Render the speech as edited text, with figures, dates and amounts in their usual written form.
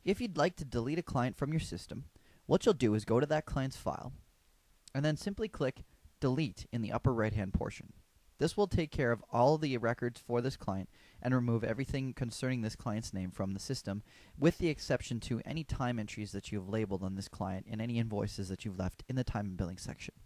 If you'd like to delete a client from your system, what you'll do is go to that client's file and then simply click Delete in the upper right-hand portion. This will take care of all the records for this client and remove everything concerning this client's name from the system, with the exception to any time entries that you have labeled on this client and any invoices that you've left in the time and billing section.